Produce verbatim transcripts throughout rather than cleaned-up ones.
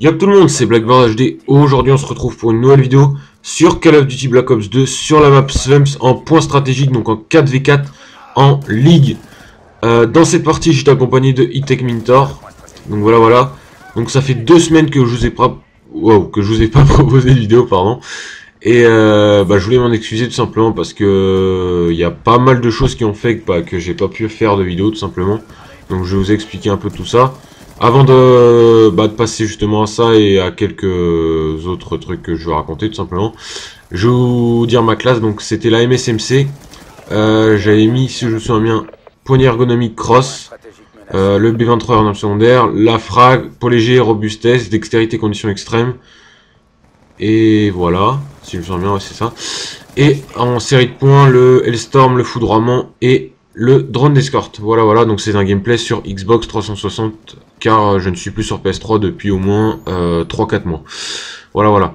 Yo tout le monde, c'est Blackbird H D. Aujourd'hui on se retrouve pour une nouvelle vidéo sur Call of Duty Black Ops deux sur la map Slums en point stratégique, donc en quatre v quatre en ligue. Euh, dans cette partie j'étais accompagné de E-Tech Mintor. Donc voilà voilà. Donc ça fait deux semaines que je vous ai pas wow, que je vous ai pas proposé de vidéo, pardon. Et euh, bah, je voulais m'en excuser tout simplement parce que il euh, y a pas mal de choses qui ont fait que, bah, que j'ai pas pu faire de vidéo tout simplement. Donc je vais vous expliquer un peu tout ça. Avant de, bah, de passer justement à ça et à quelques autres trucs que je vais raconter tout simplement, je vais vous dire ma classe. Donc c'était la M S M C. Euh, J'avais mis, si je me souviens bien, poignée ergonomique cross, euh, le B vingt-trois en arme secondaire, la frag, peau léger, robustesse, dextérité, conditions extrêmes. Et voilà, si je me souviens bien, ouais, c'est ça. Et en série de points, le Hellstorm, le foudroiement et le drone d'escorte. Voilà, voilà, donc c'est un gameplay sur Xbox trois cent soixante, car je ne suis plus sur P S trois depuis au moins euh, trois quatre mois. Voilà, voilà.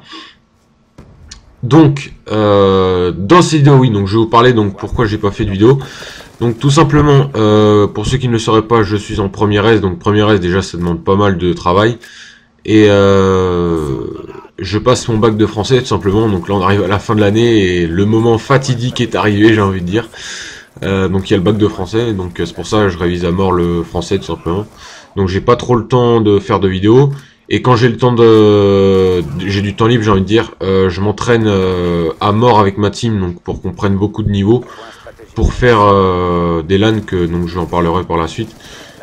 Donc, euh, dans cette vidéo, oui, donc je vais vous parler donc pourquoi j'ai pas fait de vidéo. Donc tout simplement, euh, pour ceux qui ne le sauraient pas, je suis en première S, donc première S déjà ça demande pas mal de travail. Et euh, je passe mon bac de français tout simplement, donc là on arrive à la fin de l'année et le moment fatidique est arrivé, j'ai envie de dire. Euh, donc il y a le bac de français, donc c'est pour ça que je révise à mort le français tout simplement. Donc j'ai pas trop le temps de faire de vidéos, et quand j'ai le temps de, j'ai du temps libre, j'ai envie de dire, euh, je m'entraîne euh, à mort avec ma team, donc pour qu'on prenne beaucoup de niveaux, pour faire euh, des LAN, que donc je en parlerai par la suite.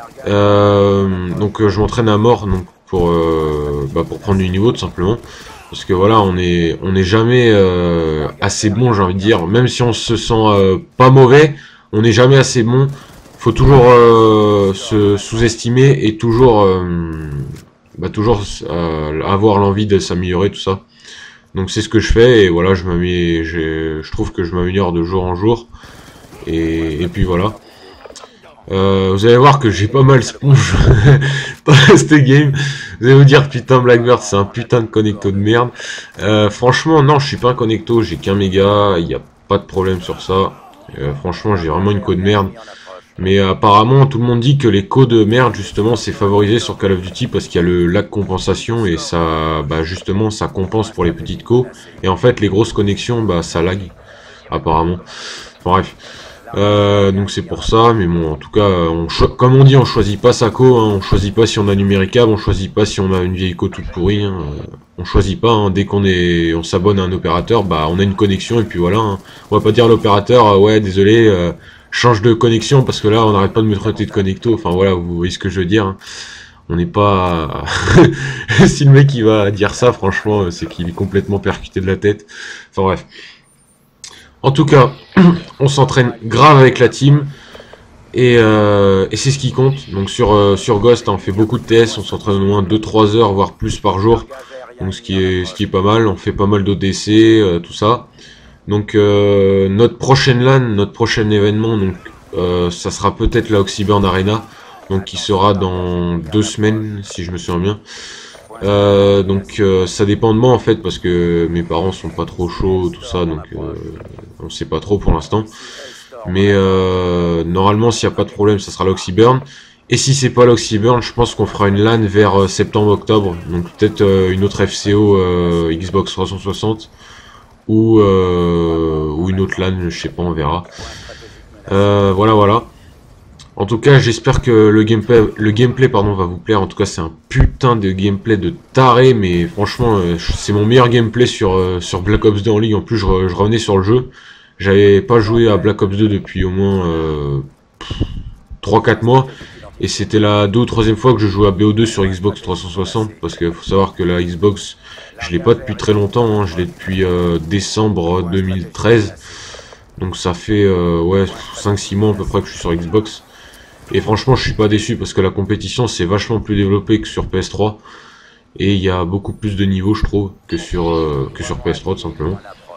Euh, donc euh, je m'entraîne à mort donc pour euh, bah, pour prendre du niveau tout simplement, parce que voilà, on est on n'est jamais euh, assez bon, j'ai envie de dire, même si on se sent euh, pas mauvais, on n'est jamais assez bon. Faut toujours euh, se sous-estimer et toujours euh, bah, toujours euh, avoir l'envie de s'améliorer, tout ça. Donc c'est ce que je fais, et voilà, je m'améliore, je trouve que je m'améliore de jour en jour, et, et puis voilà. Euh, vous allez voir que j'ai pas mal sponge dans cette game. Vous allez vous dire, putain, Blackbird c'est un putain de connecto de merde. Euh, franchement non, je suis pas un connecto, j'ai qu'un méga, il n'y a pas de problème sur ça. Euh, franchement j'ai vraiment une co de merde. Mais euh, apparemment tout le monde dit que les codes de merde justement c'est favorisé sur Call of Duty parce qu'il y a le lag compensation, et ça, bah justement ça compense pour les petites co, et en fait les grosses connexions bah ça lag apparemment. Enfin, bref. Euh, donc c'est pour ça, mais bon, en tout cas, on comme on dit, on choisit pas sa co, hein, on choisit pas si on a numéricable, on choisit pas si on a une vieille co toute pourrie, hein, on choisit pas, hein, dès qu'on est, on s'abonne à un opérateur, bah on a une connexion et puis voilà, hein. On va pas dire à l'opérateur, euh, ouais désolé, euh, change de connexion parce que là on n'arrête pas de me traiter de connecto, enfin voilà, vous voyez ce que je veux dire, hein. On n'est pas... si le mec il va dire ça, franchement, c'est qu'il est complètement percuté de la tête, enfin bref. En tout cas, on s'entraîne grave avec la team, et, euh, et c'est ce qui compte. Donc sur, euh, sur Ghost, on fait beaucoup de T S, on s'entraîne au moins deux trois heures, voire plus par jour. Donc ce qui est, ce qui est pas mal, on fait pas mal d'O D C, euh, tout ça. Donc euh, notre prochaine LAN, notre prochain événement, donc euh, ça sera peut-être la Oxyburn Arena, donc qui sera dans deux semaines, si je me souviens bien. Euh, donc euh, ça dépend de moi en fait, parce que mes parents sont pas trop chauds, tout ça, donc euh, on sait pas trop pour l'instant. Mais euh, normalement s'il n'y a pas de problème ça sera l'Oxyburn. Et si c'est pas l'Oxyburn, je pense qu'on fera une LAN vers euh, septembre-octobre, donc peut-être euh, une autre F C O euh, Xbox trois cent soixante, ou, euh, ou une autre LAN, je sais pas, on verra. Euh, voilà voilà. En tout cas, j'espère que le gameplay, le gameplay pardon, va vous plaire. En tout cas, c'est un putain de gameplay de taré, mais franchement, euh, c'est mon meilleur gameplay sur, euh, sur Black Ops deux en ligne. En plus, je, re, je revenais sur le jeu. J'avais pas joué à Black Ops deux depuis au moins euh, trois quatre mois. Et c'était la deux ou troisième fois que je jouais à B O deux sur Xbox trois cent soixante. Parce qu'il faut savoir que la Xbox, je l'ai pas depuis très longtemps. Hein, je l'ai depuis euh, décembre deux mille treize. Donc ça fait euh, ouais, cinq six mois à peu près que je suis sur Xbox. Et franchement je suis pas déçu parce que la compétition c'est vachement plus développé que sur P S trois. Et il y a beaucoup plus de niveaux je trouve que sur, euh, que sur P S trois tout simplement.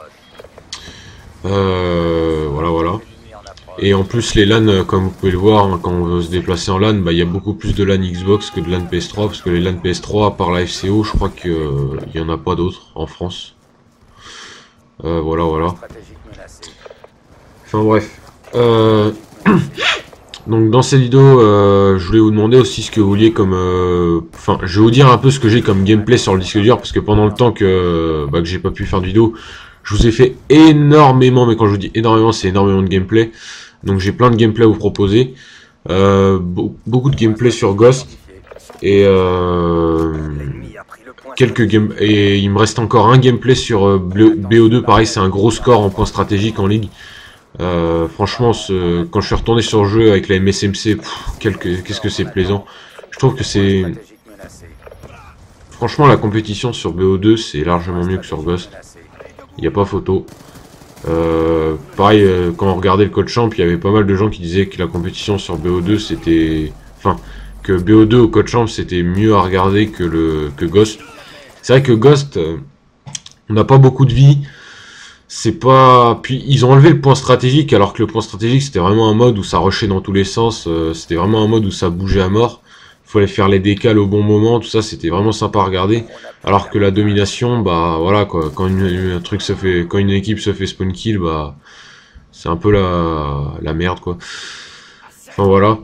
Euh, voilà voilà. Et en plus les LAN, comme vous pouvez le voir, hein, quand on veut se déplacer en LAN, bah, il y a beaucoup plus de LAN Xbox que de LAN P S trois. Parce que les LAN P S trois, à part la F C O, je crois qu'il euh, n'y en a pas d'autres en France. Euh, voilà voilà. Enfin bref. Euh... Donc dans cette vidéo, euh, je voulais vous demander aussi ce que vous vouliez comme... euh, Enfin, je vais vous dire un peu ce que j'ai comme gameplay sur le disque dur, parce que pendant le temps que, bah, que j'ai pas pu faire de vidéo, je vous ai fait énormément, mais quand je vous dis énormément, c'est énormément de gameplay. Donc j'ai plein de gameplay à vous proposer. Euh, be beaucoup de gameplay sur Ghost. Et euh, quelques game et il me reste encore un gameplay sur euh, B O deux, pareil, c'est un gros score en points stratégiques en ligue. Euh, franchement, ce, quand je suis retourné sur le jeu avec la M S M C, qu'est-ce que c'est plaisant. Je trouve que c'est... Franchement, la compétition sur B O deux, c'est largement mieux que sur Ghost. Il n'y a pas photo. Euh, pareil, euh, quand on regardait le code champ, il y avait pas mal de gens qui disaient que la compétition sur B O deux, c'était... Enfin, que B O deux au code champ, c'était mieux à regarder que, le, que Ghost. C'est vrai que Ghost, euh, on n'a pas beaucoup de vie. C'est pas... Puis ils ont enlevé le point stratégique, alors que le point stratégique c'était vraiment un mode où ça rushait dans tous les sens, euh, c'était vraiment un mode où ça bougeait à mort. Il fallait faire les décales au bon moment, tout ça c'était vraiment sympa à regarder. Alors que la domination, bah voilà quoi, quand une, un truc se fait, quand une équipe se fait spawn kill, bah c'est un peu la, la merde quoi. Enfin voilà.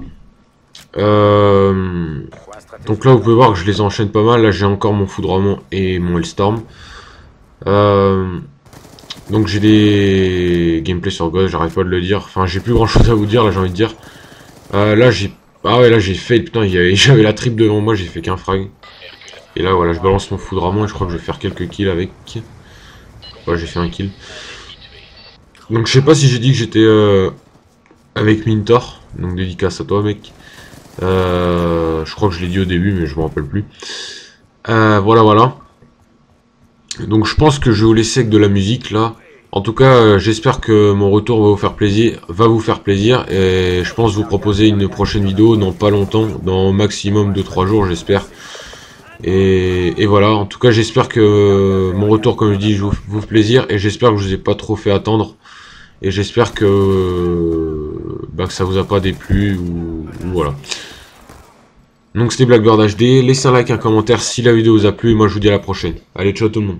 Euh, donc là vous pouvez voir que je les enchaîne pas mal, là j'ai encore mon foudroiement et mon Hellstorm. Euh... Donc j'ai des gameplays sur Ghost, j'arrive pas de le dire. Enfin j'ai plus grand chose à vous dire là, j'ai envie de dire. Euh, là j'ai... Ah ouais là j'ai fait, putain j'avais la triple devant moi, j'ai fait qu'un frag. Et là voilà je balance mon foudroiement et je crois que je vais faire quelques kills avec. Ouais j'ai fait un kill. Donc je sais pas si j'ai dit que j'étais euh, avec Mintor. Donc dédicace à toi mec. Euh, je crois que je l'ai dit au début mais je me rappelle plus. Euh, voilà voilà. Donc je pense que je vais vous laisser avec de la musique là. En tout cas, euh, j'espère que mon retour va vous faire plaisir, va vous faire plaisir, et je pense vous proposer une prochaine vidéo dans pas longtemps, dans maximum deux trois jours, j'espère. Et, et voilà. En tout cas, j'espère que mon retour, comme je dis, vous, vous fait plaisir, et j'espère que je vous ai pas trop fait attendre, et j'espère que, bah, que ça vous a pas déplu ou, ou voilà. Donc c'était Blackbird H D, laissez un like, un commentaire si la vidéo vous a plu, et moi je vous dis à la prochaine. Allez, ciao tout le monde.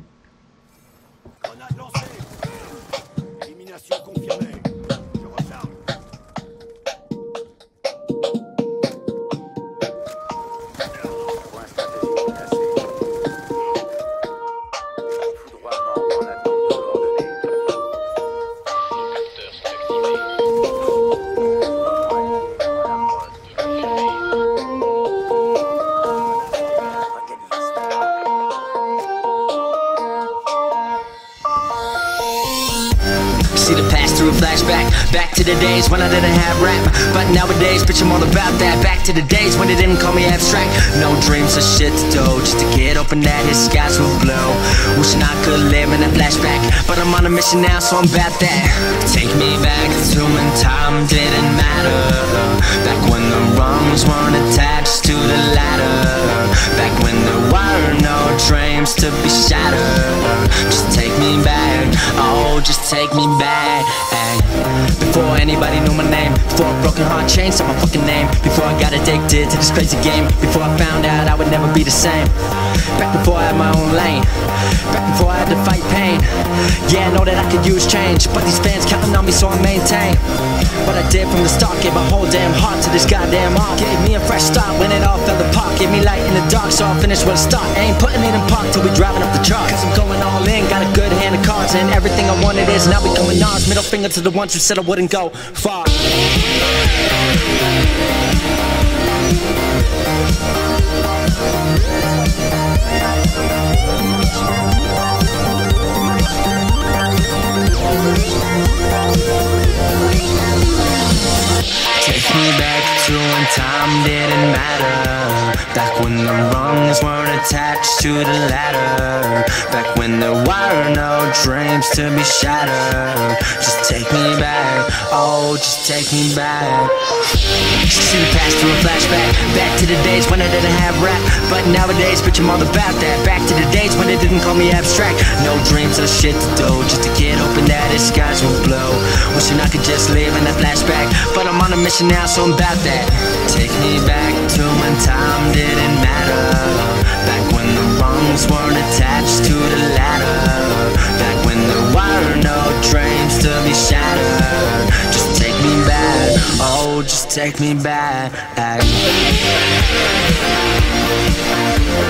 See the past through a flashback, back to the days when I didn't have rap. But nowadays, bitch, I'm all about that. Back to the days when they didn't call me abstract. No dreams or shit to do, just a kid hoping that his skies will blow. Wishing I could live in a flashback, but I'm on a mission now, so I'm about that. Take me back to when time didn't matter. Back when the rungs weren't attached to the ladder. Back when there were no dreams to be shattered. Just take me back, oh, just take me back. Ay. Before anybody knew my name, before a broken heart changed to my fucking name, before I got addicted to this crazy game, before I found out I would never be the same. Back before I had my own lane, back before I had to fight pain. Yeah, I know that I could use change, but these fans counting on me, so I maintain what I did from the start. Gave my whole damn heart to this goddamn art. Gave me a fresh start when it all fell apart. Gave me light in the dark, so I'll finish where I start. Ain't putting it in park till we driving up the chart. Cause I'm going all in, got a good hand of cards, and everything I wanted is now becoming ours. Middle finger to the ones who said I wouldn't go far. Take me back to when time didn't matter. Back when the rungs weren't attached to the ladder. Back when there were no dreams to be shattered. Just take me back, oh, just take me back. See the past through a flashback, back to the days when I didn't have rap. But nowadays, bitch, I'm all about that. Back to the days when they didn't call me abstract. No dreams or shit to do, just a kid hoping that his skies will blow. Wishing I could just live in that flashback, but I'm on a mission now, so I'm about that. Take me back to when time didn't matter. Back when the rungs weren't attached to the ladder. Back when there were no dreams to be shattered. Just take me back, oh, just take me back.